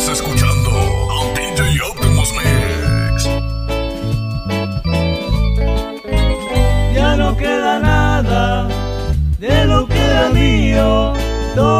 Estás escuchando a DJ Optimus Mix. Ya no queda nada de lo que era mío.